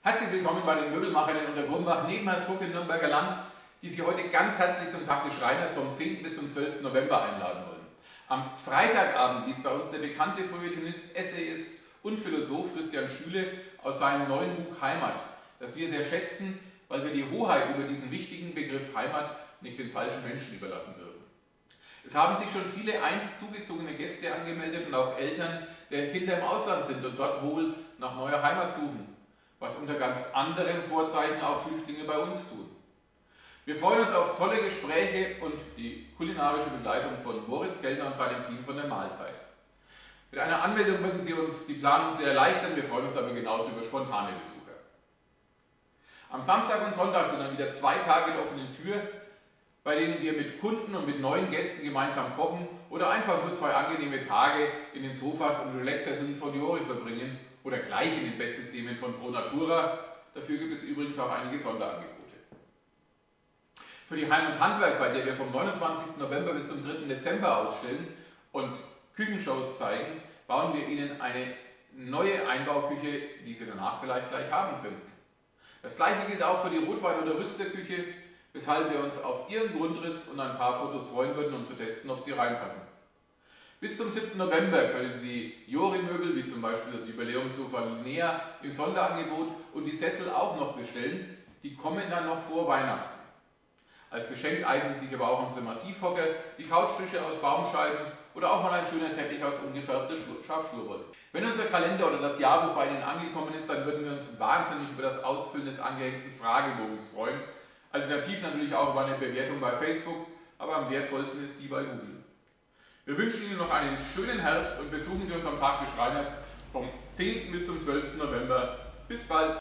Herzlich willkommen bei den Möbelmacherinnen unter Grumbach neben Hersbruck im Nürnberger Land, die Sie heute ganz herzlich zum Tag des Schreiners vom 10. bis zum 12. November einladen wollen. Am Freitagabend liest bei uns der bekannte Feuilletonist, Essayist und Philosoph Christian Schüle aus seinem neuen Buch Heimat, das wir sehr schätzen, weil wir die Hoheit über diesen wichtigen Begriff Heimat nicht den falschen Menschen überlassen dürfen. Es haben sich schon viele einst zugezogene Gäste angemeldet und auch Eltern, deren Kinder im Ausland sind und dort wohl nach neuer Heimat suchen, was unter ganz anderen Vorzeichen auch Flüchtlinge bei uns tun. Wir freuen uns auf tolle Gespräche und die kulinarische Begleitung von Moritz Kellner und seinem Team von der Mahlzeit. Mit einer Anmeldung würden Sie uns die Planung sehr erleichtern, wir freuen uns aber genauso über spontane Besucher. Am Samstag und Sonntag sind dann wieder 2 Tage der offenen Tür, bei denen wir mit Kunden und mit neuen Gästen gemeinsam kochen oder einfach nur 2 angenehme Tage in den Sofas und Relaxsesseln von Diori verbringen oder gleich in den Bettsystemen von Pro Natura. Dafür gibt es übrigens auch einige Sonderangebote. Für die Heim- und Handwerk, bei der wir vom 29. November bis zum 3. Dezember ausstellen und Küchenshows zeigen, bauen wir Ihnen eine neue Einbauküche, die Sie danach vielleicht gleich haben könnten. Das gleiche gilt auch für die Rotwein- oder Rüsterküche, weshalb wir uns auf Ihren Grundriss und ein paar Fotos freuen würden, um zu testen, ob sie reinpassen. Bis zum 7. November können Sie Diori-Möbel, wie zum Beispiel das Jubiläumssofa Linnea im Sonderangebot und die Sessel auch noch bestellen. Die kommen dann noch vor Weihnachten. Als Geschenk eignen sich aber auch unsere Massivhocker, die Couchtische aus Baumscheiben oder auch mal ein schöner Teppich aus ungefärbter Schafschurwolle. Wenn unser Kalender oder das Jahrbuch bei Ihnen angekommen ist, dann würden wir uns wahnsinnig über das Ausfüllen des angehängten Fragebogens freuen. Alternativ natürlich auch über eine Bewertung bei Facebook, aber am wertvollsten ist die bei Google. Wir wünschen Ihnen noch einen schönen Herbst und besuchen Sie uns am Tag des Schreiners vom 10. bis zum 12. November. Bis bald!